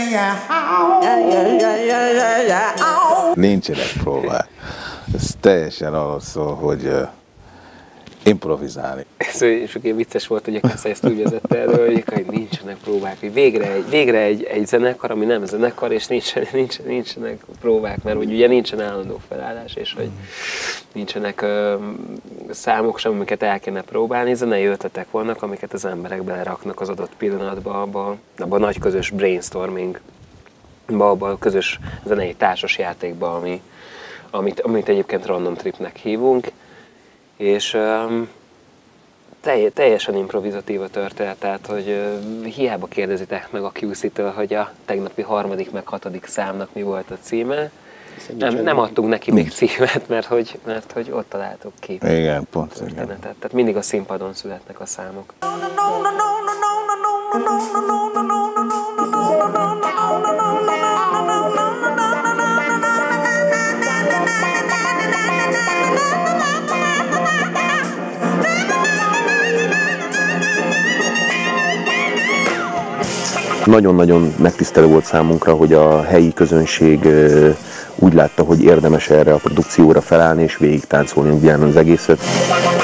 Nincsenek próbák. Ez teljesen arról szól, hogy improvizálni. És ugye vicces volt, hogy a Kassa ezt úgy vezette elő, hogy nincsenek próbák, hogy végre egy zenekar, ami nem zenekar, és nincsenek próbák, mert ugye nincsen állandó felállás, és hogy nincsenek számok sem, amiket el kéne próbálni, zenei ötletek vannak, amiket az emberek beleraknak az adott pillanatba, abba a nagy közös brainstormingba, abba a közös zenei társasjátékba, amit egyébként random tripnek hívunk. És teljesen improvizatív a történet, tehát hogy hiába kérdezitek meg a QC-től, hogy a tegnapi 3. meg 6. számnak mi volt a címe. Nem adtunk neki még címet, mert hogy ott találtuk ki. Igen, pont. Igen. Tehát mindig a színpadon születnek a számok. Nagyon-nagyon megtisztelő volt számunkra, hogy a helyi közönség úgy látta, hogy érdemes erre a produkcióra felállni és végig táncolni ugyan az egészet.